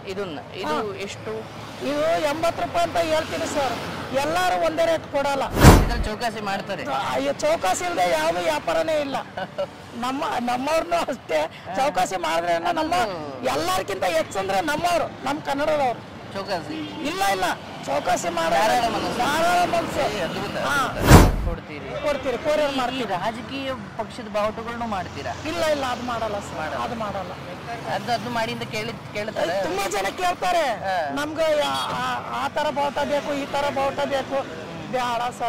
ಇದು ಎಷ್ಟು? ಇದು 80 ರೂಪಾಯಿ ಅಂತ ಹೇಳ್ತೀನಿ ಸರ್. ಎಲ್ಲರೂ ಒಂದೇ ರೇಟ್ ಕೊಡಲ್ಲ. ಚೌಕಾಸಿ ಮಾಡ್ತಾರೆ. ಚೌಕಾಸಿ ಇಲ್ಲದೆ ಯಾವುದು ವ್ಯಾಪಾರನೇ ಇಲ್ಲ. ನಮ್ಮವ್ರನ್ನು ಅಷ್ಟೇ ಚೌಕಾಸಿ ಮಾಡಿದ್ರೆ ನಮ್ಮ ಎಲ್ಲರಿಗಿಂತ ಹೆಚ್ಚಂದ್ರೆ ನಮ್ಮವ್ರು, ನಮ್ಮ ಕನ್ನಡದವ್ರು. ಚೌಕಾಸಿ ಇಲ್ಲ ಚೌಕಾಸಿ ಮಾಡಿದ್ರೆ ಕೊಡ್ತೀರಿ, ಕೊರಿಯರ್ ಮಾಡ್ತೀವಿ. ರಾಜಕೀಯ ಪಕ್ಷದ ಬಾವುಟಗಳನ್ನು ಮಾಡ್ತೀರಾ? ಇಲ್ಲ ಅದು ಮಾಡಲ್ಲ ಸರ್, ಅದು ಮಾಡಲ್ಲ. ಅದು ಮಾಡಿ ಅಂತ ಕೇಳ್ತಾರೆ. ತುಂಬಾ ಜನ ಕೇಳ್ತಾರೆ, ನಮ್ಗೆ ಆ ತರ ಬಾವುಟ ಬೇಕು, ಈ ತರ ಬಾವುಟ ಬೇಕು. ಬೇಡ ಸರ್,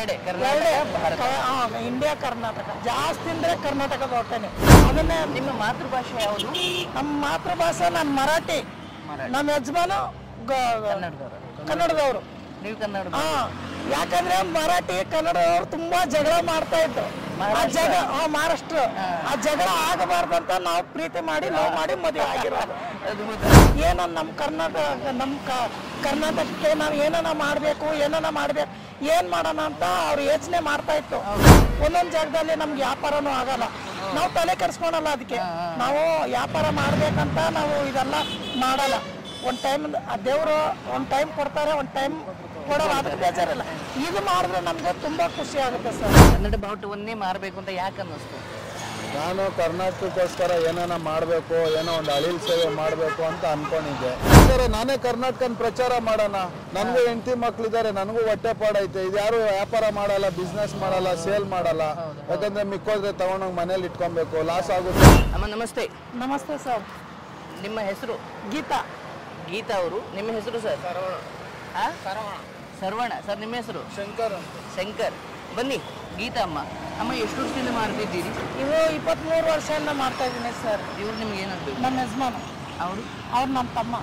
ಇಂಡಿಯಾ ಕರ್ನಾಟಕ ಜಾಸ್ತಿ ಅಂದ್ರೆ ಕರ್ನಾಟಕ ಬಾವುಟನೇ. ಅದನ್ನೇ. ನಿಮ್ಮ ಮಾತೃಭಾಷೆ ಯಾವುದು? ನಮ್ಮ ಮಾತೃಭಾಷೆ ನನ್ನ ಮರಾಠಿ. ನಮ್ಮ ಯಜಮಾನ ಕನ್ನಡದವರು. ನೀವು ಕನ್ನಡ? ಯಾಕಂದ್ರೆ ಮರಾಠಿ ಕನ್ನಡದವರು ತುಂಬಾ ಜಗಳ ಮಾಡ್ತಾ ಇದ್ರು. ಮಹಾರಾಷ್ಟ್ರ ಆ ಜಗಳ ಆಗಬಾರ್ದಂತ ನಾವು ಪ್ರೀತಿ ಮಾಡಿ ಲವ್ ಮಾಡಿ ಮದುವೆ ಆಗಿರೋದು. ಏನೋ ನಮ್ಮ ಕರ್ನಾಟಕಕ್ಕೆ ನಾವು ಏನನ ಮಾಡ್ಬೇಕು ಏನ್ ಮಾಡೋಣ ಅಂತ ಅವ್ರು ಯೋಚನೆ ಮಾಡ್ತಾ ಇತ್ತು. ಒಂದೊಂದ್ ಜಾಗದಲ್ಲಿ ನಮ್ಗೆ ವ್ಯಾಪಾರನೂ ಆಗಲ್ಲ, ನಾವು ತಲೆ ಕೆಡಿಸ್ಕೊಳಲ್ಲ. ಅದಕ್ಕೆ ನಾವು ವ್ಯಾಪಾರ ಮಾಡ್ಬೇಕಂತ ನಾವು ಇದೆಲ್ಲ ಮಾಡಲ್ಲ. ಒಂದ್ ಟೈಮ್ ದೇವರು ಒಂದ್ ಟೈಮ್ ಕೊಡ್ತಾರೆ, ಒಂದ್ ಟೈಮ್ ಕೊಡೋಲ್ಲ. ಅದಕ್ಕೆ ಬೇಜಾರಿಲ್ಲ. ಇದು ಮಾಡಿದ್ರೆ ನಮ್ಗೆ ತುಂಬಾ ಖುಷಿ ಆಗುತ್ತೆ ಸರ್. ಕನ್ನಡ ಬಾವುಟವನ್ನೇ ಮಾರಬೇಕು ಅಂತ ಯಾಕೆ ಅನ್ನಿಸ್ತು? ನಾನು ಕರ್ನಾಟಕಕ್ಕೋಸ್ಕರ ಏನಾನ ಮಾಡಬೇಕು, ಏನೋ ಒಂದು ಅಳಿಲ್ ಸೇವೆ ಮಾಡಬೇಕು ಅಂತ ಅನ್ಕೊಂಡಿದ್ದೆ. ನಾನೇ ಕರ್ನಾಟಕನ ಪ್ರಚಾರ ಮಾಡೋಣ, ನನಗೂ ಹೆಂಡತಿ ಮಕ್ಳಿದ್ದಾರೆ, ನನಗೂ ಹೊಟ್ಟೆ ಪಾಡೈತೆ. ಇದು ಯಾರು ವ್ಯಾಪಾರ ಮಾಡಲ್ಲ, ಬಿಸ್ನೆಸ್ ಮಾಡಲ್ಲ, ಸೇಲ್ ಮಾಡಲ್ಲ. ಯಾಕಂದ್ರೆ ಮಿಕ್ಕೋದ್ರೆ ತಗೊಂಡೋಗಿ ಮನೇಲಿ ಇಟ್ಕೊಬೇಕು, ಲಾಸ್ ಆಗುತ್ತೆ. ಅಮ್ಮ ನಮಸ್ತೆ. ನಮಸ್ತೆ ಸರ್. ನಿಮ್ಮ ಹೆಸರು? ಗೀತಾ ಅವರು. ನಿಮ್ಮ ಹೆಸರು ಸರ್? ಸರ್ವಣ ಸರ್. ನಿಮ್ಮ ಹೆಸರು? ಶಂಕರ್. ಬನ್ನಿ. ಗೀತಾ ಅಮ್ಮ ಎಷ್ಟು ವರ್ಷದಿಂದ ಮಾಡ್ತಿದ್ದೀರಿ? ಇವು 23 ವರ್ಷದಿಂದ ಮಾಡ್ತಾ ಇದ್ದೀನಿ ಸರ್. ಇವ್ರು ನಿಮ್ಗೆ ಏನಾಗಬೇಕು? ನಮ್ಮ ಯಜಮಾನ. ಅವ್ರು ನಮ್ಮ ತಮ್ಮ.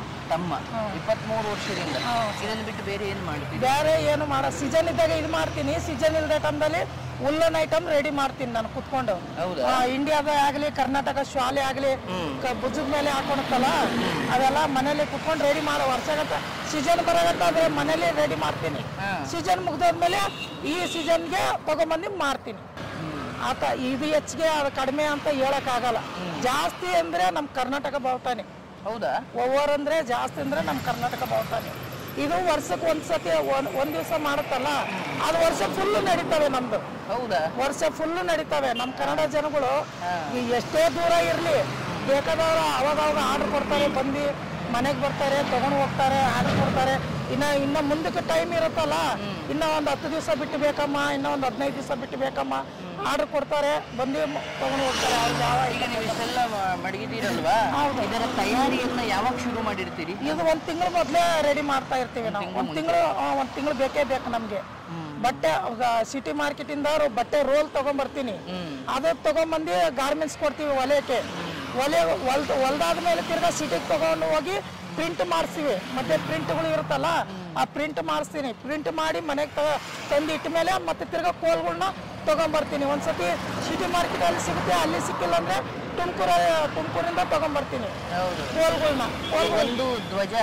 23 ವರ್ಷದಿಂದ. ಇದನ್ನು ಬಿಟ್ಟು ಬೇರೆ ಏನು ಮಾಡ್ತೀವಿ? ಬೇರೆ ಏನು ಸೀಸನ್ ಇದ್ದಾಗ ಇದು ಮಾಡ್ತೀನಿ, ಸೀಸನ್ ಇಲ್ಲದ ಟೈಮ್ದಲ್ಲಿ ಉಲ್ಲನ್ ಐಟಮ್ ರೆಡಿ ಮಾಡ್ತೀನಿ ನಾನು ಕುತ್ಕೊಂಡು. ಇಂಡಿಯಾದ ಆಗ್ಲಿ, ಕರ್ನಾಟಕ ಶಾಲೆ ಆಗ್ಲಿ, ಭುಜದ ಮೇಲೆ ಹಾಕೊಳತ್ತಲ್ಲ, ಅದೆಲ್ಲ ಮನೇಲಿ ಕುತ್ಕೊಂಡು ರೆಡಿ ಮಾಡೋ. ವರ್ಷಗಂತ ಸೀಸನ್ ಬರೋಗಂತ ಅದೇ ಮನೇಲಿ ರೆಡಿ ಮಾಡ್ತೀನಿ. ಸೀಸನ್ ಮುಗ್ದಾದ್ಮೇಲೆ ಈ ಸೀಸನ್ಗೆ ತಗೊಂಬಂದು ಮಾರ್ತೀನಿ. ಆತ ಇದು ಹೆಚ್ಚಿಗೆ ಅದು ಕಡಿಮೆ ಅಂತ ಹೇಳಕ್ ಆಗಲ್ಲ. ಜಾಸ್ತಿ ಅಂದ್ರೆ ನಮ್ಮ ಕರ್ನಾಟಕ ಬಾವುಟನೇ. ಹೌದಾ? ಓವರ್ ಅಂದ್ರೆ ಜಾಸ್ತಿ ಅಂದ್ರೆ ನಮ್ಮ ಕರ್ನಾಟಕ ಬಾವುಟನೇ. ಇದು ವರ್ಷಕ್ಕೆ ಒಂದ್ಸತಿ ಒಂದ್ ದಿವಸ ಮಾಡುತ್ತಲ್ಲ, ಅದು ವರ್ಷ ಫುಲ್ ನಡೀತವೆ ನಮ್ದು. ಹೌದಾ? ವರ್ಷ ಫುಲ್ ನಡೀತವೆ. ನಮ್ಮ ಕನ್ನಡ ಜನಗಳು ಎಷ್ಟೇ ದೂರ ಇರ್ಲಿ ಬೇಕಾದವರು ಅವಾಗ ಆರ್ಡರ್ ಕೊಡ್ತಾರೆ, ಬಂದು ಮನೆಗೆ ಬರ್ತಾರೆ, ತಗೊಂಡು ಹೋಗ್ತಾರೆ, ಆರ್ಡರ್ ಕೊಡ್ತಾರೆ. ಇನ್ನ ಮುಂದಕ್ಕೆ ಟೈಮ್ ಇರುತ್ತಲ್ಲ, ಇನ್ನ ಒಂದು 10 ದಿವಸ ಬಿಟ್ಟು ಬೇಕಮ್ಮ, ಇನ್ನ ಒಂದು 15 ದಿವಸ ಬಿಟ್ಟು ಬೇಕಮ್ಮ, ಆರ್ಡರ್ ಕೊಡ್ತಾರೆ, ಬಂದು ತಗೊಂಡು ಹೋಗ್ತಾರೆ. ಈಗ ನೀವು ಇಷ್ಟೆಲ್ಲ ಮಡಗಿದ್ದೀರಲ್ವಾ, ಇದರ ತಯಾರಿಯನ್ನ ಯಾವಾಗ ಶುರು ಮಾಡಿರ್ತೀರಿ? ಇದು 1 ತಿಂಗಳು ಮೊದಲೇ ರೆಡಿ ಮಾಡ್ತಾ ಇರ್ತೀವಿ ನಾವು. 1 ತಿಂಗಳು ಬೇಕೇ ಬೇಕು ನಮ್ಗೆ. ಬಟ್ಟೆ ಸಿಟಿ ಮಾರ್ಕೆಟ್ ಇಂದ ಬಟ್ಟೆ ರೋಲ್ ತಗೊಂಡ್ಬರ್ತೀನಿ. ಅದು ತಗೊಂಡ್ಬಂದು ಗಾರ್ಮೆಂಟ್ಸ್ ಕೊಡ್ತೀವಿ ಹೊಲಿಯಕ್ಕೆ. ಹೊಲ್ದಾದ್ಮೇಲೆ ತಿರ್ಗಾ ಸಿಟಿಗೆ ತಗೊಂಡು ಹೋಗಿ ಪ್ರಿಂಟ್ ಮಾಡಿಸ್ತೀವಿ. ಮತ್ತೆ ಪ್ರಿಂಟ್ಗಳು ಇರುತ್ತಲ್ಲ, ಆ ಪ್ರಿಂಟ್ ಮಾಡಿಸ್ತೀನಿ. ಪ್ರಿಂಟ್ ಮಾಡಿ ಮನೆಗೆ ತಂದು ಇಟ್ಟ ಮೇಲೆ ಮತ್ತೆ ತಿರ್ಗಾ ಕೋಲ್ಗಳನ್ನ ತಗೊಂಡ್ಬರ್ತೀನಿ. ಒಂದ್ಸತಿ ಸಿಟಿ ಮಾರ್ಕೆಟ್ ಅಲ್ಲಿ ಸಿಗುತ್ತೆ, ಅಲ್ಲಿ ಸಿಕ್ಕಿಲ್ಲ ಅಂದ್ರೆ ತುಮಕೂರಿಂದ ತಗೊಂಡ್ಬರ್ತೀನಿ ಕೋಲ್ಗಳನ್ನ. ಒಂದು ಧ್ವಜ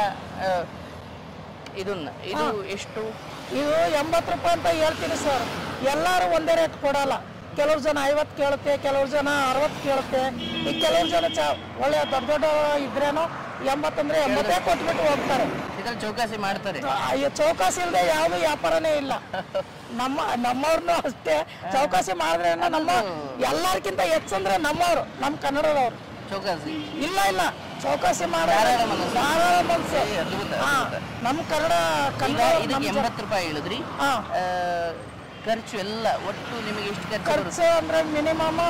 ಇದು ಎಷ್ಟು? ಇದು 80 ರೂಪಾಯಿ ಅಂತ ಹೇಳ್ತೀನಿ ಸರ್. ಎಲ್ಲರೂ ಒಂದೇ ರೇಟ್ ಕೊಡಲ್ಲ. ಕೆಲವ್ರು ಜನ 50 ಕೇಳುತ್ತೆ, ಕೆಲವ್ರು ಜನ 60 ಕೇಳುತ್ತೆ. ಈಗ ಕೆಲವ್ರು ಜನ ಒಳ್ಳೆ ದೊಡ್ಡ ಇದ್ರೇನು 80 ಅಂದ್ರೆ 80 ಕೊಟ್ಬಿಟ್ಟು ಹೋಗ್ತಾರೆ. ಚೌಕಾಸಿ ಮಾಡ್ತಾರೆ. ಚೌಕಾಸಿ ಇಲ್ಲದೆ ಯಾವುದು ವ್ಯಾಪಾರನೇ ಇಲ್ಲ. ನಮ್ಮವ್ರನ್ನು ಅಷ್ಟೇ ಚೌಕಾಸಿ ಮಾಡಿದ್ರೆ ನಮ್ಮ ಎಲ್ಲರಿಗಿಂತ ಹೆಚ್ಚಂದ್ರೆ ನಮ್ಮವ್ರು, ನಮ್ಮ ಕನ್ನಡದವ್ರು. ಚೌಕಾಸಿ ಇಲ್ಲ ಚೌಕಾಸಿ ಮಾಡಿದ್ರೆ ಮನ್ಸು. ನಮ್ಮ ಕನ್ನಡ 80 ರೂಪಾಯಿ ಹೇಳಿದ್ರಿ. ಖರ್ಚು ಎಲ್ಲ ಒಟ್ಟು ನಿಮಗೆ ಎಷ್ಟು ಖರ್ಚು ಅಂದ್ರೆ ಮಿನಿಮಮ್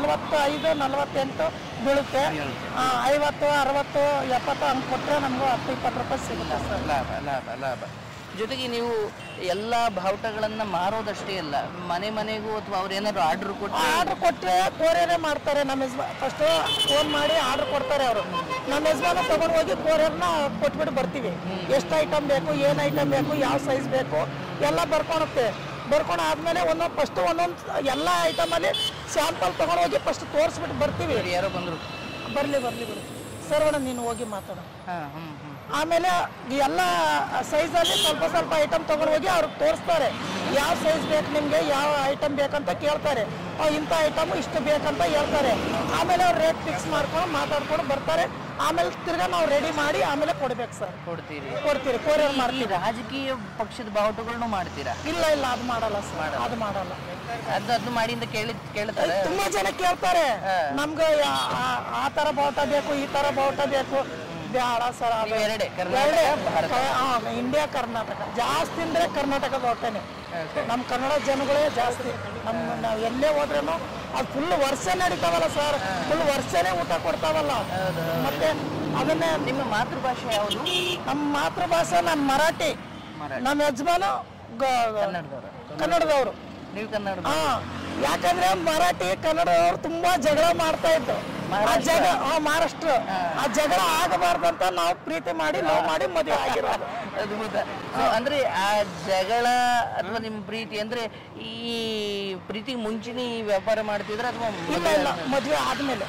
45-48 ಬೀಳುತ್ತೆ. 50, 60, 70 ಹಂಗೆ ಕೊಟ್ಟರೆ ನಮಗೂ 10-20 ರೂಪಾಯಿ ಸಿಗುತ್ತೆ ಸರ್. ಲಾಭ. ಜೊತೆಗೆ ನೀವು ಎಲ್ಲ ಬಾವುಟಗಳನ್ನ ಮಾರೋದಷ್ಟೇ ಅಲ್ಲ, ಮನೆಗೂ ಅಥವಾ ಅವ್ರು ಏನಾದ್ರು ಆರ್ಡರ್ ಕೊಟ್ಟರೆ ಕೊರಿಯರೇ ಮಾಡ್ತಾರೆ. ನಮ್ಮ ಫಸ್ಟ್ ಫೋನ್ ಮಾಡಿ ಆರ್ಡರ್ ಕೊಡ್ತಾರೆ ಅವರು. ನಮ್ಮ ಯಜಮಾನ ತಗೊಂಡು ಹೋಗಿ ಕೊರಿಯರ್ನ ಕೊಟ್ಬಿಟ್ಟು ಬರ್ತೀವಿ. ಎಷ್ಟು ಐಟಮ್ ಬೇಕು, ಏನು ಐಟಮ್ ಬೇಕು, ಯಾವ ಸೈಜ್ ಬೇಕು ಎಲ್ಲ ಬರ್ಕೊಂಡು ಆದ್ಮೇಲೆ ಒಂದೊಂದು ಎಲ್ಲ ಐಟಮಲ್ಲಿ ಸ್ಯಾಂಪಲ್ ತಗೊಂಡು ಹೋಗಿ ಫಸ್ಟ್ ತೋರಿಸ್ಬಿಟ್ಟು ಬರ್ತೀವಿ. ಯಾರೋ ಬಂದರು, ಬರ್ಲಿ ಸರ್ವಣ ನೀನು ಹೋಗಿ ಮಾತಾಡೋ. ಆಮೇಲೆ ಎಲ್ಲ ಸೈಜಲ್ಲಿ ಸ್ವಲ್ಪ ಐಟಮ್ ತಗೊಂಡು ಹೋಗಿ ಅವ್ರಿಗೆ ತೋರಿಸ್ತಾರೆ. ಯಾವ ಸೈಜ್ ಬೇಕು ನಿಮಗೆ, ಯಾವ ಐಟಮ್ ಬೇಕಂತ ಕೇಳ್ತಾರೆ. ಇಂಥ ಐಟಮು ಇಷ್ಟು ಬೇಕಂತ ಹೇಳ್ತಾರೆ. ಆಮೇಲೆ ಅವ್ರು ರೇಟ್ ಫಿಕ್ಸ್ ಮಾಡ್ಕೊಂಡು ಮಾತಾಡ್ಕೊಂಡು ಬರ್ತಾರೆ. ಆಮೇಲೆ ತಿರ್ಗಾ ನಾವು ರೆಡಿ ಮಾಡಿ ಆಮೇಲೆ ಕೊಡ್ಬೇಕು ಸರ್. ಕೊಡ್ತೀರಿ ಕೊರಿಯರ್ ಈ ರಾಜಕೀಯ ಪಕ್ಷದ ಬಾವುಟಗಳನ್ನು ಮಾಡ್ತೀರಾ? ಇಲ್ಲ ಅದು ಮಾಡಲ್ಲ ಸರ್, ಅದು ಮಾಡಲ್ಲ. ಅದು ಮಾಡಿ ಅಂತ ಕೇಳ್ತಾರೆ ತುಂಬಾ ಜನ ಕೇಳ್ತಾರೆ, ನಮ್ಗೆ ಆ ತರ ಬಾವುಟ ಬೇಕು, ಈ ತರ ಬಾವುಟ ಬೇಕು. ಬೇಡ ಸರ್, ಇಂಡಿಯಾ ಕರ್ನಾಟಕ ಜಾಸ್ತಿ ಅಂದ್ರೆ ಕರ್ನಾಟಕ ಬಾವುಟನೇ. ನಮ್ಮ ಕನ್ನಡ ಜನಗಳೇ ಜಾಸ್ತಿ. ನಾವು ಎಲ್ಲೇ ಹೋದ್ರೂ ಅದು ಫುಲ್ ವರ್ಷ ನಡೀತಾವಲ್ಲ ಸರ್, ಫುಲ್ ವರ್ಷನೇ ಊಟ ಕೊಡ್ತಾವಲ್ಲ. ಮತ್ತೆ ಅದನ್ನೇ. ನಿಮ್ಮ ಮಾತೃಭಾಷೆ ಯಾವುದು? ನಮ್ಮ ಮಾತೃಭಾಷೆ ನನ್ನ ಮರಾಠಿ. ನಮ್ಮ ಯಜಮಾನ ಕನ್ನಡದವರು. ನೀವು ಕನ್ನಡ? ಯಾಕಂದ್ರೆ ಮರಾಠಿ ಕನ್ನಡದವರು ತುಂಬಾ ಜಗಳ ಮಾಡ್ತಾ ಇದ್ರು. ಮಹಾರಾಷ್ಟ್ರ ಆ ಜಗಳ ಆಗಬಾರ್ದಂತ ನಾವು ಪ್ರೀತಿ ಮಾಡಿ ಲವ್ ಮಾಡಿ ಮದುವೆ ಆಗಿರೋದು. ಅಂದ್ರೆ ಆ ಜಗಳ ಅಥವಾ ನಿಮ್ಮ ಪ್ರೀತಿ ಅಂದ್ರೆ ಈ ಪ್ರೀತಿಗೆ ಮುಂಚೆನೇ ಈ ವ್ಯಾಪಾರ ಮಾಡ್ತಿದ್ರ ಅಥವಾ? ಇಲ್ಲ ಮದುವೆ ಆದ್ಮೇಲೆ.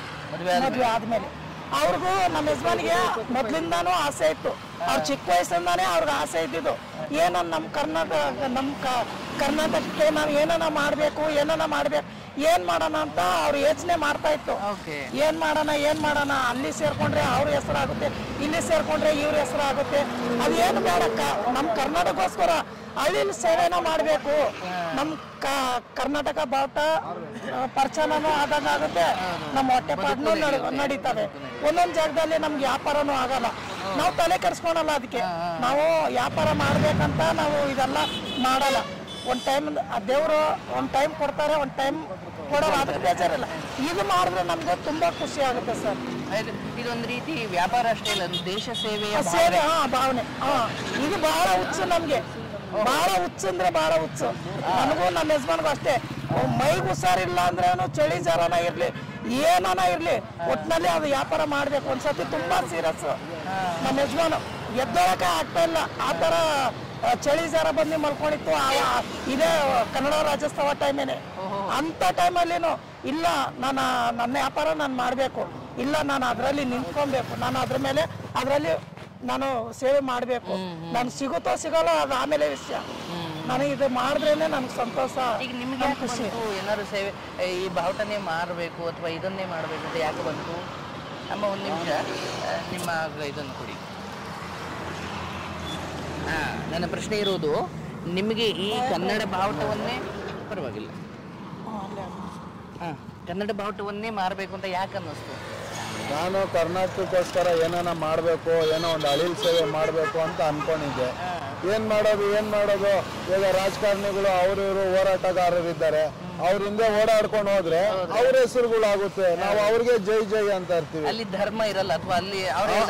ಅವ್ರಿಗೂ ನಮ್ಮ ಯಜಮಾನಿಗೆ ಮೊದ್ಲಿಂದಾನು ಆಸೆ ಇತ್ತು. ಅವ್ರ ಚಿಕ್ಕ ವಯಸ್ಸಿಂದಾನೇ ಅವ್ರಿಗೆ ಆಸೆ ಇದ್ದಿದ್ದು, ಏನೋ ನಮ್ಮ ಕರ್ನಾಟಕಕ್ಕೆ ನಾವು ಏನಾನ ಮಾಡ್ಬೇಕು ಏನ್ ಮಾಡೋಣ ಅಂತ ಅವ್ರು ಯೋಚನೆ ಮಾಡ್ತಾ ಇತ್ತು. ಏನ್ ಮಾಡೋಣ ಅಲ್ಲಿ ಸೇರ್ಕೊಂಡ್ರೆ ಅವ್ರ ಹೆಸರಾಗುತ್ತೆ, ಇಲ್ಲಿ ಸೇರ್ಕೊಂಡ್ರೆ ಇವ್ರ ಹೆಸರಾಗುತ್ತೆ. ಅದೇನು ಬೇಡಕ್ಕ, ನಮ್ಮ ಕರ್ನಾಟಕಕ್ಕೋಸ್ಕರ ಹಳ್ಳಿಲಿ ಸೇವೆನ ಮಾಡಬೇಕು. ನಮ್ಮ ಕರ್ನಾಟಕ ಬಾವುಟ ಪರಿಚಯನೂ ಆದಂಗಾಗುತ್ತೆ, ನಮ್ಮ ಹೊಟ್ಟೆ ಪಾಡ್ನೂ ನಡೀತವೆ. ಒಂದೊಂದು ಜಾಗದಲ್ಲಿ ನಮ್ಗೆ ವ್ಯಾಪಾರನೂ ಆಗಲ್ಲ, ನಾವು ತಲೆ ಕೆಡಿಸ್ಕೊಳಲ್ಲ. ಅದಕ್ಕೆ ನಾವು ವ್ಯಾಪಾರ ಮಾಡ್ಬೇಕಂತ ನಾವು ಇದೆಲ್ಲ ಮಾಡಲ್ಲ. ಒಂದು ಟೈಮ್ ದೇವರು ಒಂದು ಟೈಮ್ ಕೊಡ್ತಾರೆ, ಒಂದು ಟೈಮ್ ಕೊಡೋಲ್ಲ, ಅದಕ್ಕೆ ಬೇಜಾರಿಲ್ಲ. ಇದು ಮಾಡಿದ್ರೆ ನಮ್ಗೆ ತುಂಬಾ ಖುಷಿ ಆಗುತ್ತೆ ಸರ್. ಇದೊಂದು ರೀತಿ ವ್ಯಾಪಾರ ಅಷ್ಟೇ ಇಲ್ಲ, ದೇಶ ಸೇವೆ ಭಾವನೆ. ಇದು ಬಹಳ ಹುಚ್ಚು ನಮ್ಗೆ, ಬಹಳ ಹುಚ್ಚು ಅಂದ್ರೆ ಬಹಳ ಹುಚ್ಚು. ನನಗೂ ನಮ್ಮ ಯಜಮಾನ್ಗೂ ಅಷ್ಟೇ. ಮೈಗೆ ಹುಷಾರಿಲ್ಲ ಅಂದ್ರೇನು, ಚಳಿ ಜ್ವರನ ಇರ್ಲಿ, ಏನಾನ ಇರ್ಲಿ, ಒಟ್ಟಿನಲ್ಲಿ ಅದು ವ್ಯಾಪಾರ ಮಾಡ್ಬೇಕು. ಒಂದ್ಸತಿ ತುಂಬಾ ಸೀರಿಯಸ್ ನಮ್ಮ ಯಜಮಾನು ಎದ್ದೊಳಕ್ಕೆ ಆಗ್ತಾ ಇಲ್ಲ. ಆ ತರ ಚಳಿ ಜ್ವರ ಬಂದು ಮಲ್ಕೊಂಡಿತ್ತು. ಇದೇ ಕನ್ನಡ ರಾಜ್ಯೋತ್ಸವ ಟೈಮೇನೆ. ಅಂತ ಟೈಮಲ್ಲಿನು ಇಲ್ಲ, ನನ್ನ ವ್ಯಾಪಾರ ನಾನು ಮಾಡಬೇಕು, ಇಲ್ಲ ನಾನು ಅದರಲ್ಲಿ ನಿಂತ್ಕೊಬೇಕು, ನಾನು ಅದರಲ್ಲಿ ನಾನು ಸೇವೆ ಮಾಡಬೇಕು. ನಾನು ಸಿಗುತ್ತೋ ಸಿಗಲ್ಲ ಅದು ಆಮೇಲೆ ವಿಷಯ. ನನಗೆ ಇದು ಮಾಡಿದ್ರೇನೆ ನನಗೆ ಸಂತೋಷ. ಈಗ ನಿಮ್ಗೆ ಖುಷಿ ಏನಾದ್ರು ಸೇವೆ ಈ ಬಾವುಟನೇ ಮಾರಬೇಕು ಅಥವಾ ಇದನ್ನೇ ಮಾಡಬೇಕು ಅಂತ ಯಾಕೆ ಬಂತು? ಅಮ್ಮ ಒಂದು ನಿಮಿಷ ನಿಮ್ಮ ಇದನ್ನು ಕೊಡಿ. ನನ್ನ ಪ್ರಶ್ನೆ ಇರೋದು, ನಿಮಗೆ ಈ ಕನ್ನಡ ಬಾವುಟವನ್ನೇ ಪರವಾಗಿಲ್ಲ ಕನ್ನಡ ಬಾವುಟವನ್ನೇ ಮಾರಬೇಕು ಅಂತ ಯಾಕೆ ಅನ್ನಿಸ್ತು? ನಾನು ಕರ್ನಾಟಕಕ್ಕೋಸ್ಕರ ಏನಾನ ಮಾಡಬೇಕು, ಏನೋ ಒಂದು ಅಳಿಲ್ ಸೇವೆ ಮಾಡಬೇಕು ಅಂತ ಅನ್ಕೊಂಡಿದ್ದೆ. ಏನ್ ಮಾಡೋದು ಈಗ ರಾಜಕಾರಣಿಗಳು ಅವರು ಇವರು ಹೋರಾಟಗಾರರಿದ್ದಾರೆ, ಅವ್ರ ಹಿಂದೆ ಓಡಾಡ್ಕೊಂಡು ಹೋದ್ರೆ ಅವ್ರ ಹೆಸರುಗಳಾಗುತ್ತೆ, ನಾವು ಅವ್ರಿಗೆ ಜೈ ಜೈ ಅಂತ ಇರ್ತೀವಿ. ಅಲ್ಲಿ ಧರ್ಮ ಇರಲ್ಲ ಅಥವಾ ಅಲ್ಲಿ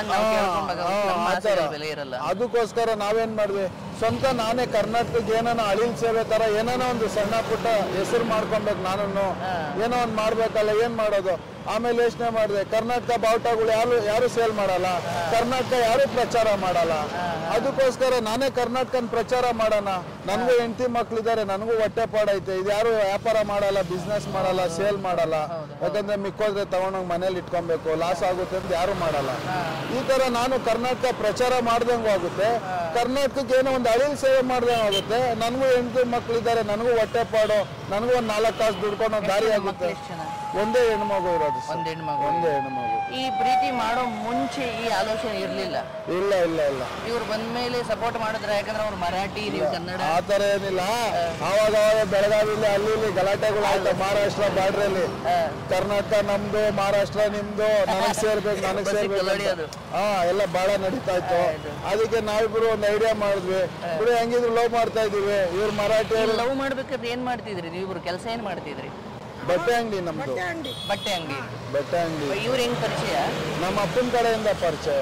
ಇರಲ್ಲ. ಅದಕ್ಕೋಸ್ಕರ ನಾವೇನ್ ಮಾಡಿದ್ವಿ, ಸ್ವಂತ ನಾನೇ ಕರ್ನಾಟಕಕ್ಕೆ ಏನಾನ ಅಳಿಲ್ ಸೇವೆ ತರ ಏನಾನ ಒಂದು ಸಣ್ಣ ಪುಟ್ಟ ಹೆಸರು ಮಾಡ್ಕೊಬೇಕು, ನಾನು ಏನೋ ಒಂದು ಮಾಡ್ಬೇಕಲ್ಲ, ಏನ್ ಮಾಡೋದು. ಆಮೇಲೆ ಯೋಚನೆ ಮಾಡಿದೆ, ಕರ್ನಾಟಕ ಬಾವುಟಗಳು ಯಾರು ಸೇಲ್ ಮಾಡಲ್ಲ, ಕರ್ನಾಟಕ ಯಾರು ಪ್ರಚಾರ ಮಾಡಲ್ಲ. ಅದಕ್ಕೋಸ್ಕರ ನಾನೇ ಕರ್ನಾಟಕನ ಪ್ರಚಾರ ಮಾಡೋಣ. ನನಗೂ ಹೆಂಡತಿ ಮಕ್ಳಿದ್ದಾರೆ, ನನಗೂ ಹೊಟ್ಟೆ ಪಾಡೈತೆ. ಇದು ಯಾರು ವ್ಯಾಪಾರ ಮಾಡಲ್ಲ, ಬಿಸ್ನೆಸ್ ಮಾಡಲ್ಲ, ಸೇಲ್ ಮಾಡಲ್ಲ. ಯಾಕಂದ್ರೆ ಮಿಕ್ಕೋದ್ರೆ ತಗೊಂಡೋಗಿ ಮನೇಲಿ ಇಟ್ಕೊಬೇಕು, ಲಾಸ್ ಆಗುತ್ತೆ ಅಂತ ಯಾರು ಮಾಡಲ್ಲ. ಈ ತರ ನಾನು ಕರ್ನಾಟಕ ಪ್ರಚಾರ ಮಾಡ್ದಂಗೂ ಆಗುತ್ತೆ, ಕರ್ನಾಟಕಕ್ಕೆ ಏನೋ ಒಂದು ಅಳಿಲ್ ಸೇವೆ ಮಾಡ್ದಂಗೂ ಆಗುತ್ತೆ. ನನಗೂ ಹೆಂಡತಿ ಮಕ್ಳಿದ್ದಾರೆ, ನನಗೂ ಹೊಟ್ಟೆ ಪಾಡು, ನನಗೂ ಒಂದು 4 ತಾಸು ದುಡ್ಕೊಂಡು ದಾರಿ ಆಗುತ್ತೆ. ಒಂದೇ ಹೆಣ್ಮಗು ಇರೋದು. ಒಂದೇ ಹೆಣ್ಮಗು. ಈ ಪ್ರೀತಿ ಮಾಡೋ ಮುಂಚೆ ಈ ಆಲೋಚನೆ ಇರ್ಲಿಲ್ಲ? ಇಲ್ಲ ಇವ್ರು ಬಂದ್ಮೇಲೆ ಸಪೋರ್ಟ್ ಮಾಡಿದ್ರೆ, ಯಾಕಂದ್ರೆ ಅವ್ರು ಮರಾಠಿ, ನೀವು ಕನ್ನಡ. ಆತರ ಏನಿಲ್ಲ. ಆವಾಗ ಬೆಳಗಾವಿಲಿ ಅಲ್ಲಿ ಇಲ್ಲಿ ಗಲಾಟೆಗಳು ಆಯ್ತು. ಮಹಾರಾಷ್ಟ್ರ ಬಾರ್ಡ್ರಲ್ಲಿ ಕರ್ನಾಟಕ ನಮ್ದು, ಮಹಾರಾಷ್ಟ್ರ ನಿಮ್ದು, ನನಗ್ ಸೇರ್ಬೇಕು ಎಲ್ಲ ಬಹಳ ನಡೀತಾ ಇತ್ತು. ಅದಕ್ಕೆ ನಾವಿಬ್ರು ಒಂದು ಐಡಿಯಾ ಮಾಡಿದ್ವಿ, ಬಿಡು ಹೆಂಗಿದ್ರು ಲವ್ ಮಾಡ್ತಾ ಇದೀವಿ. ಇವ್ರು ಮರಾಠಿ ಲವ್ ಮಾಡ್ಬೇಕಾದ್ರೆ ಏನ್ ಮಾಡ್ತಿದ್ರಿ ನೀವಿಬ್ರು? ಕೆಲಸ ಏನ್ ಮಾಡ್ತಿದ್ರಿ? ಬಟ್ಟೆ ಅಂಗಡಿ ನಮ್ದು. ಬಟ್ಟೆ ಅಂಗಡಿ. ಇವ್ರು ಹೆಂಗ್ ಪರಿಚಯ? ನಮ್ಮ ಅಪ್ಪನ ಕಡೆಯಿಂದ ಪರಿಚಯ.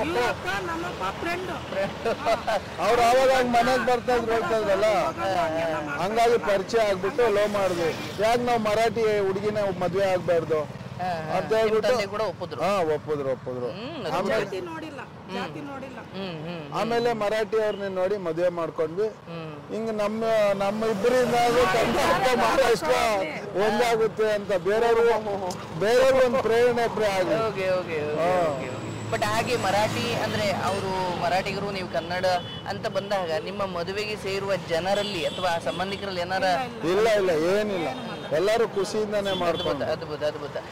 ಅವ್ರು ಅವಾಗ ಮನೆಗೆ ಬರ್ತಾ ಇದ್ರಲ್ಲ, ಹಂಗಾಗಿ ಪರಿಚಯ ಆಗ್ಬಿಟ್ಟು ಲವ್ ಮಾಡಿದ್ವಿ. ಯಾಕೆ ನಾವು ಮರಾಠಿ ಹುಡುಗಿನ ಮದ್ವೆ ಆಗ್ಬಾರ್ದು ಅಂತ ಹೇಳ್ಬಿಟ್ಟು ಒಪ್ಪಿದ್ರು. ಆಮೇಲೆ ಮರಾಠಿ ಅವ್ರನ್ನ ನೋಡಿ ಮದುವೆ ಮಾಡ್ಕೊಂಡ್ವಿ. ಹಿಂಗ ನಮ್ಮ ಇಬ್ಬರಿಂದ ಕರ್ನಾಟಕ ಮಹಾರಾಷ್ಟ್ರ ಒಂದಾಗುತ್ತೆ ಅಂತ ಬೇರೆಯವ್ರು ಒಂದು ಪ್ರೇರಣೆ ಆಗಿ. ಬಟ್ ಹಾಗೆ ಮರಾಠಿ ಅಂದ್ರೆ ಅವರು ಮರಾಠಿಗರು, ನೀವು ಕನ್ನಡ ಅಂತ ಬಂದಾಗ ನಿಮ್ಮ ಮದುವೆಗೆ ಸೇರುವ ಜನರಲ್ಲಿ ಅಥವಾ ಸಂಬಂಧಿಕರಲ್ಲಿ ಏನಾರ? ಇಲ್ಲ ಏನಿಲ್ಲ, ಎಲ್ಲರೂ ಖುಷಿಯಿಂದಾನೇ ಮಾಡ್ಕೊಂಡು. ಅದ್ಭುತ.